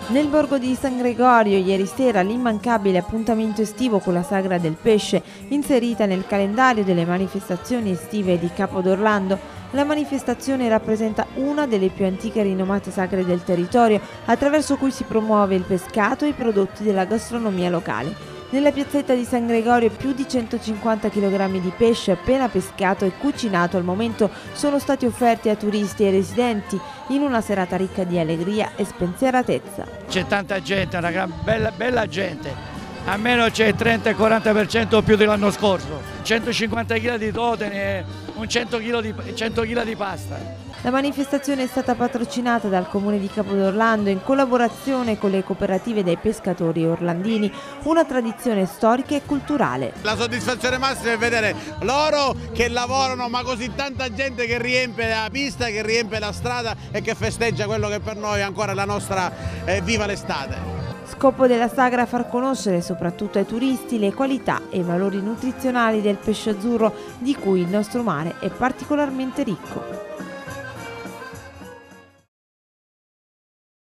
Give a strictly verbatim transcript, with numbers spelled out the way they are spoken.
Nel borgo di San Gregorio ieri sera l'immancabile appuntamento estivo con la Sagra del Pesce, inserita nel calendario delle manifestazioni estive di Capo d'Orlando. La manifestazione rappresenta una delle più antiche e rinomate sagre del territorio, attraverso cui si promuove il pescato e i prodotti della gastronomia locale. Nella piazzetta di San Gregorio più di centocinquanta chilogrammi di pesce appena pescato e cucinato al momento sono stati offerti a turisti e residenti in una serata ricca di allegria e spensieratezza. C'è tanta gente, una gran bella, bella gente, almeno c'è il trenta quaranta per cento più dell'anno scorso, centocinquanta chili di totani e un cento chili di, cento chili di pasta. La manifestazione è stata patrocinata dal Comune di Capo d'Orlando in collaborazione con le cooperative dei pescatori orlandini, una tradizione storica e culturale. La soddisfazione massima è vedere loro che lavorano, ma così tanta gente che riempie la pista, che riempie la strada e che festeggia quello che per noi è ancora la nostra eh, viva l'estate. Scopo della sagra far conoscere soprattutto ai turisti le qualità e i valori nutrizionali del pesce azzurro, di cui il nostro mare è particolarmente ricco.